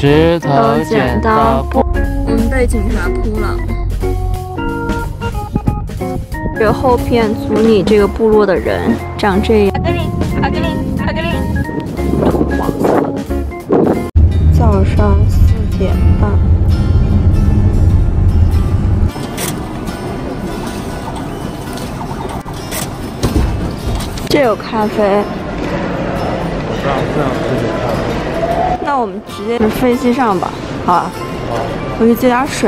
石头剪刀布。 我们被警察扑了。这个后片组里这个部落的人长这样。土黄色的。早上4点半。这有咖啡。那我们直接飞机上吧，好吧？我去接点水。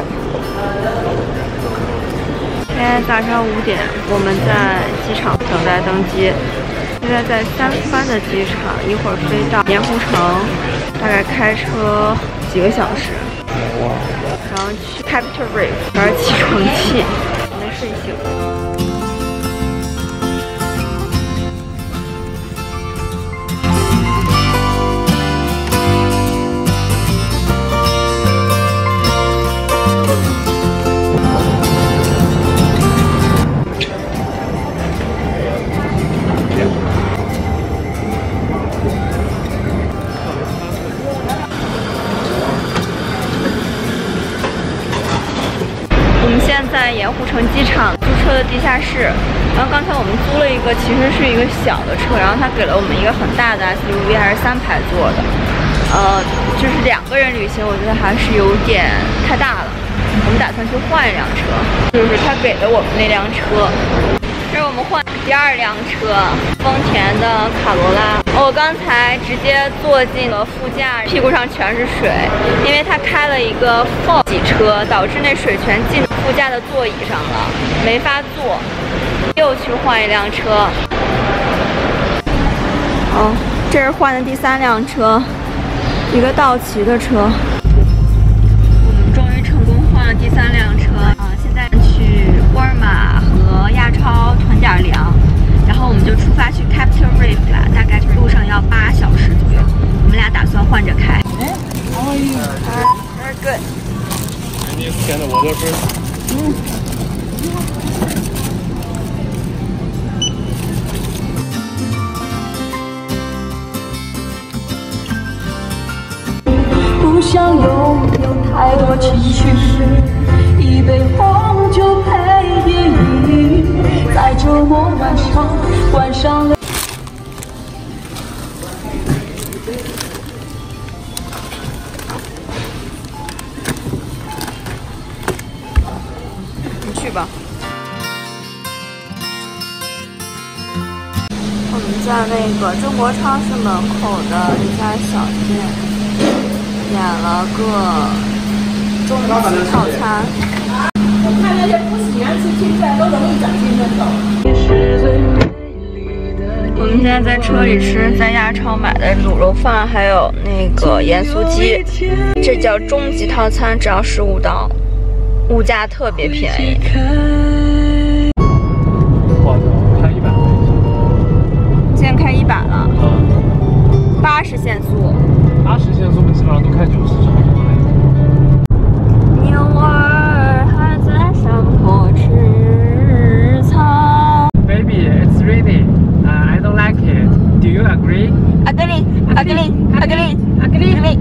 现在早上5点，我们在机场等待登机。现在在三藩的机场，一会儿飞到盐湖城，大概开车几个小时，然后去 Capitol Reef 玩起床气，没睡醒。在盐湖城机场租车的地下室，然后刚才我们租了一个，其实是一个小的车，然后他给了我们一个很大的 SUV， 还是3排座的，就是2个人旅行，我觉得还是有点太大了。我们打算去换一辆车，就是他给了我们那辆车。这是我们换第2辆车，丰田的卡罗拉。我刚才直接坐进了副驾，屁股上全是水，因为他开了一个 Ford 洗车，导致那水全进副驾的座椅上了，没法坐。又去换一辆车。哦，这是换的第3辆车，一个道奇的车。我们终于成功换了第3辆车啊！现在去沃尔玛和亚超囤点粮，然后我们就出发去 Capitol Reef 啦，大概路上要8小时左右。我们俩打算换着开。How are you? Very good. And you scan the water first. 不想拥有太多情绪，一杯红酒配电影，在周末晚上关上了。 你去吧。我们在那个中国超市门口的一家小店。点了个终极套餐。 我看那些不喜欢吃青菜都容易长青春痘。 我们现在在车里吃在亚超买的卤肉饭，还有那个盐酥鸡，这叫终极套餐，只要15刀，物价特别便宜。 我操，开100块钱。 现在开100了。80限速。 80限速，我们基本上都开90差不多。 牛儿还在山坡吃草。 Baby, it's ready. I don't like it. Do you agree? Agree, agree, agree, agree, agree.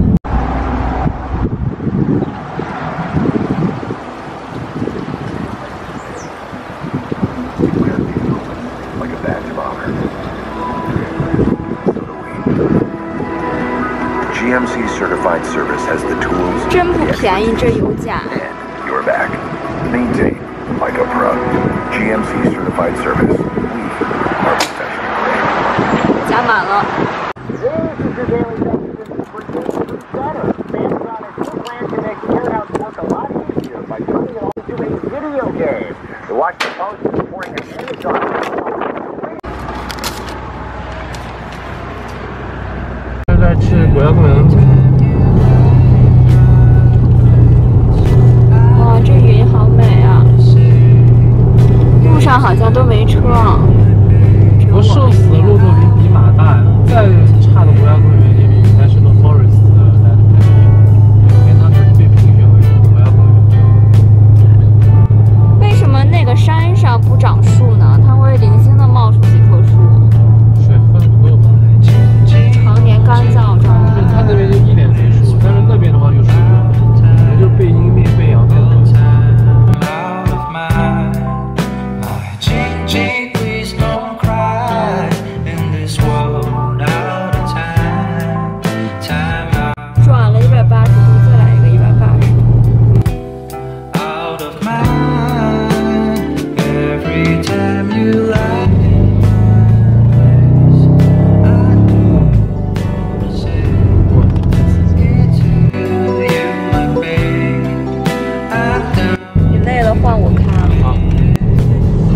GMC certified service has the tools. 真不便宜，这油价。 And you're back. Maintain like a pro. GMC certified service. We are professional. 加满了。 现在去国家公园。 哇，这云好美啊！路上好像都没车。 我瘦死的骆驼比马大呀，再差的国家公园也比 National Forest 来的便宜，因为它是被评选为国家公园。 为什么那个山上不长树呢？它会零星的冒出几棵树。 水分不够吧？ 常年干燥状态。 它那边就一脸绿树，但是那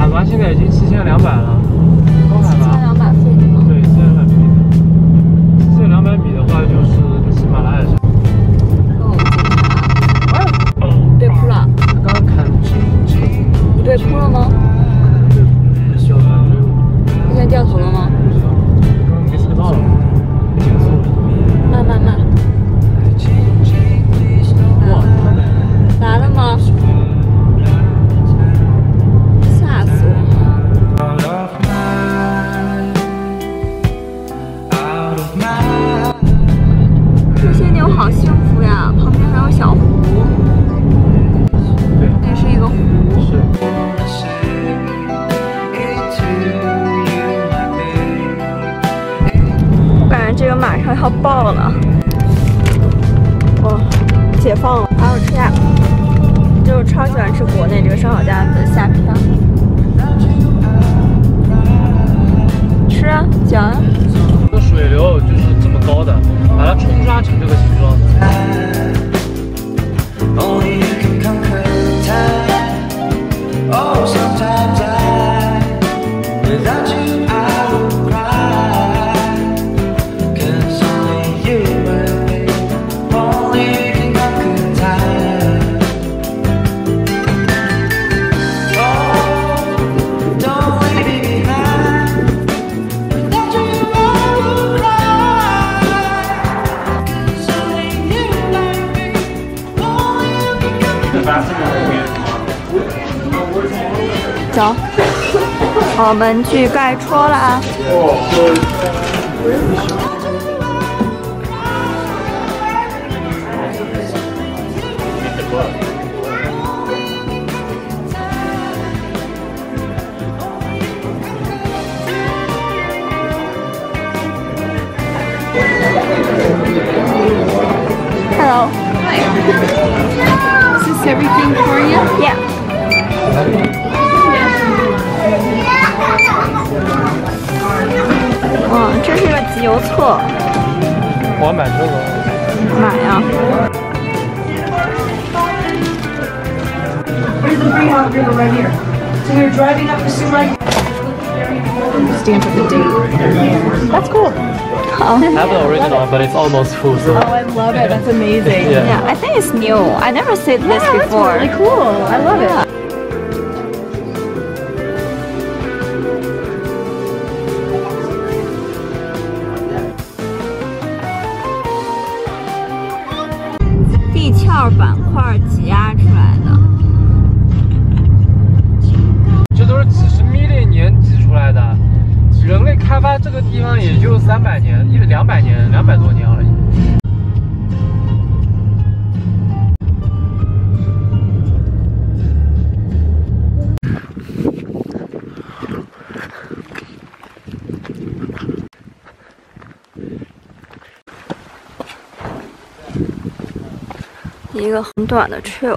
拔现在已经7200了，高海拔。 7200费的吗？ 对，7200米的。7200米的话就是喜马拉雅山。 被扑了。 刚刚看你被扑了吗？ 小船追我。 你现在掉头了吗？ 不知道，刚刚没测到了，减速。 慢。 哇，太美了！ 来了吗？吓死我了！这些牛好幸福呀，旁边还有小湖。 对， 那是一个湖。 是。 我感觉这个马上要爆了。哇，解放了！好好吃呀！就我超喜欢吃国内这个烧烤架的虾片。吃啊，嚼啊！ 这个水流就是这么高的，把它冲刷成这个形状的。 走，我们去盖戳啦！Hello. Is this everything for you? Yeah. 这是个集邮册。 我要买这个。 买呀。 Here's the Greenhawk River right here. So you're driving up the Sumac. Stamp of the date. That's cool. I have the original, but it's almost full. So. Oh, I love it. That's amazing. Yeah. Yeah, I think it's new. I never seen this Yeah, that's before. really cool. I love it. Yeah. 地壳板块挤压出来的。 这都是几十 million 年挤出来的，人类开发这个地方也就300年、200年、200多年而已。 一个很短的 trail。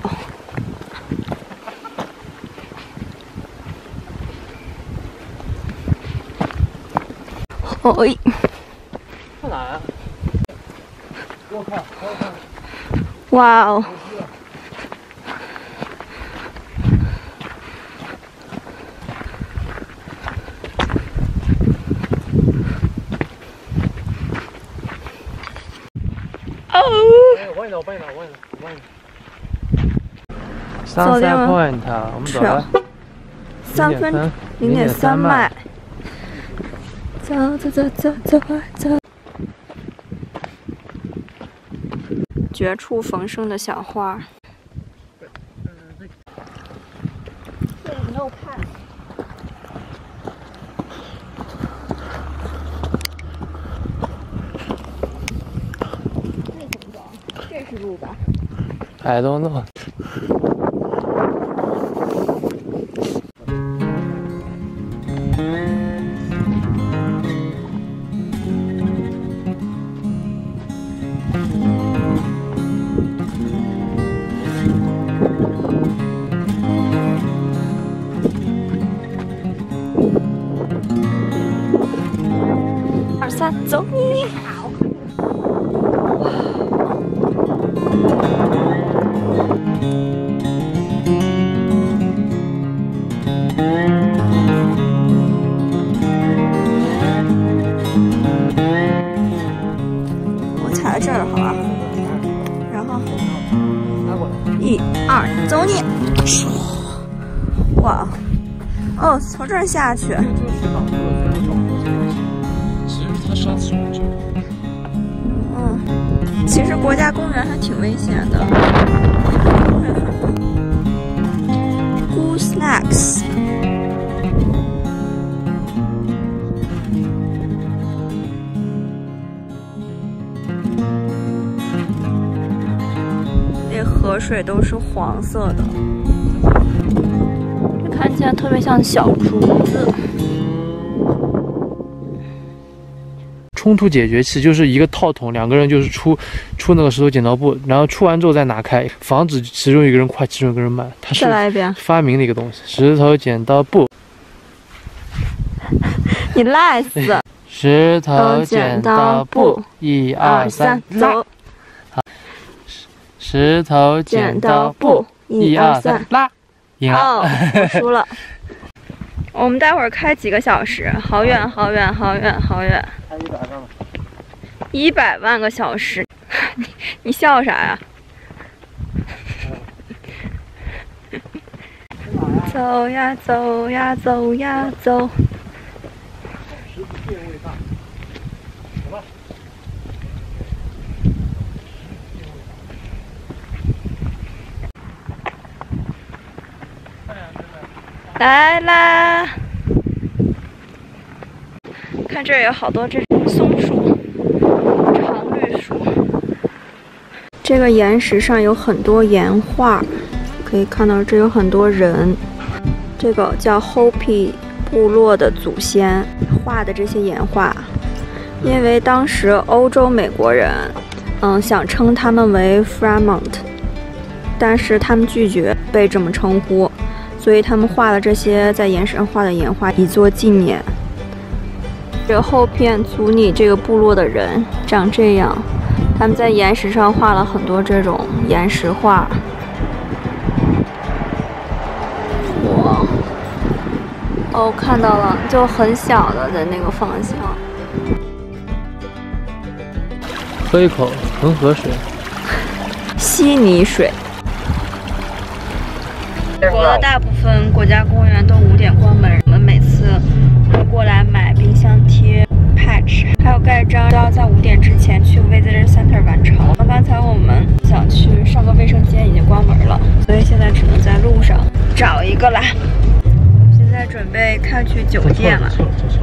哦， 在哪呀？给我看，给我看。 哇哦！ 我帮你拿。Sunset Point， 我们走了。 0.3迈。走。绝处逢生的小花。No pass。这是路吧 ？I don't know。 2、3，走你！ 走你！哇，哦，从这儿下去。 就是挡住了，虽然挡住这个，其实它杀死人就。 其实国家公园还挺危险的。Cool snacks。那河水都是黄色的，看起来特别像小竹子。 冲突解决器就是一个套筒，两个人就是出那个石头剪刀布，然后出完之后再拿开，防止其中一个人快，其中一个人慢。他是再来一遍， 发明的一个东西。石头剪刀布， 你赖死！ 石头剪刀布，1、2、3， 走！ 石头剪刀布，1、2、3，拉！赢了。 哦，我输了。我们待会儿开几个小时？好远，好远，好远，好远。 开100万吧。 100万个小时，你笑啥呀？走呀走呀走呀走。来啦！看这儿有好多这种松树、常绿树。这个岩石上有很多岩画，可以看到这有很多人。这个叫 Hopi 部落的祖先画的这些岩画，因为当时欧洲美国人，想称他们为 Fremont， 但是他们拒绝被这么称呼。所以他们画了这些在岩石上画的岩画，以作纪念。这个后片族拟这个部落的人长这样，他们在岩石上画了很多这种岩石画。哇！哦，看到了，就很小的在那个方向。 喝一口恒河水， 稀泥水。国的大部分国家公园都5点关门，我们每次会过来买冰箱贴、patch， 还有盖章，都要在5点之前去 Visitor Center 完成。刚才我们想去上个卫生间，已经关门了，所以现在只能在路上找一个啦。现在准备开去酒店了。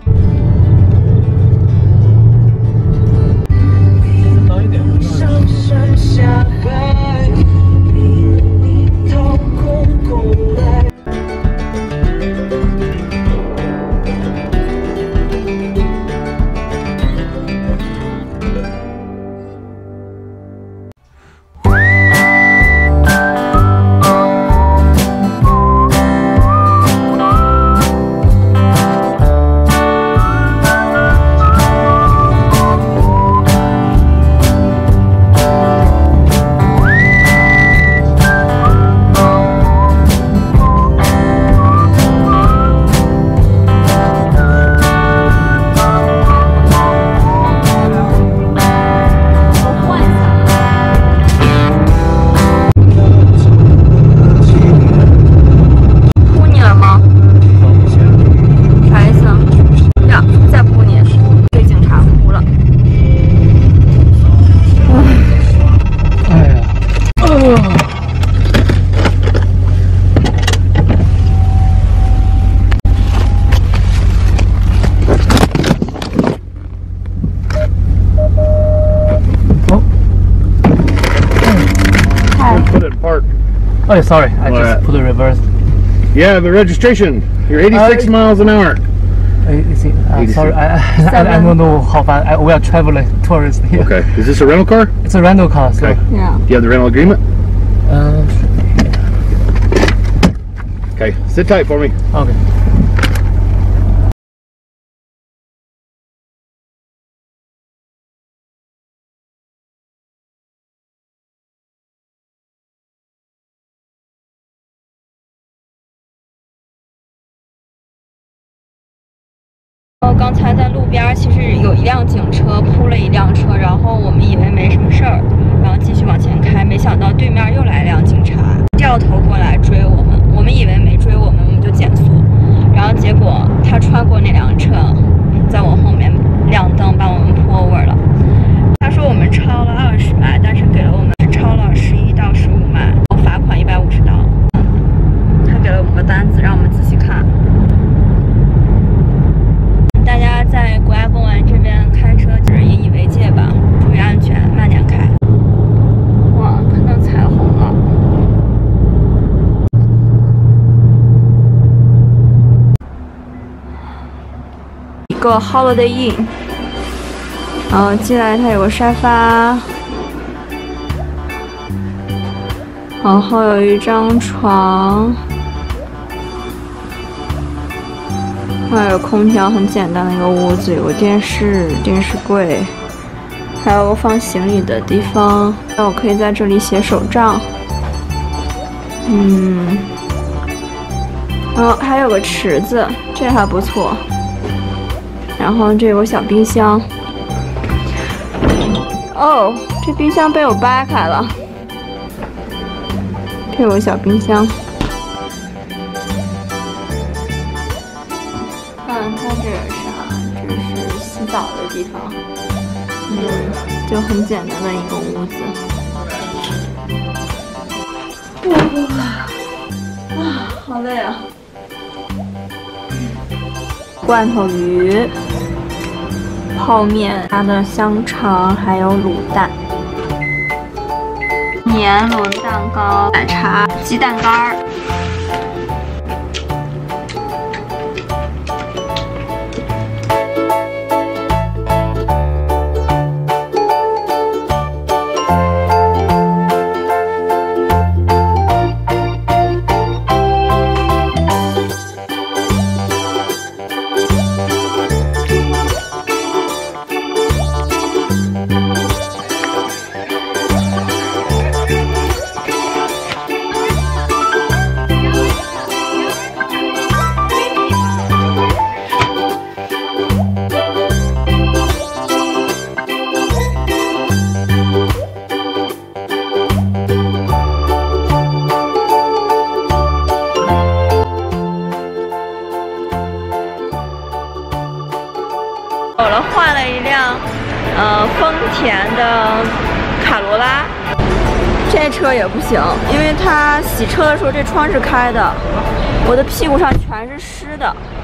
早一点。Oh, sorry, I just put the reverse. Yeah, the registration. You're 86 miles an hour. Sorry, I don't know how far. We are traveling tourists here. Okay. Is this a rental car? It's a rental car. So. Okay. Yeah. Do you have the rental agreement? Okay. Sit tight for me. Okay. 刚才在路边其实有一辆警车扑了一辆车，然后我们以为没什么事儿，然后继续往前开，没想到对面又来一辆警察。 掉头过来追我们，我们以为没追我们，我们就减速，然后结果他穿过那辆车，在我后面亮灯把我们pull over了。他说我们超了20迈，但是给了我们是超了11到15迈，罚款150刀。他给了我们个单子，让我们仔细看。大家在国家公园这边开车就是引以为戒吧，注意安全，慢点开。哇，看到彩虹了。一个 Holiday Inn， 然后进来它有个沙发，然后有一张床，还有空调，很简单的一个屋子，有个电视柜，还有放行李的地方，然后我可以在这里写手账。然后还有个池子，这还不错。然后这有个小冰箱。哦，这冰箱被我扒开了。这有个小冰箱。看它这是啥？这是洗澡的地方。就很简单的一个屋子。好累啊！罐头鱼、泡面、它的香肠，还有卤蛋、年轮蛋糕、奶茶、鸡蛋干儿。换了一辆丰田的卡罗拉，这车也不行，因为它洗车的时候这窗是开的，我的屁股上全是湿的。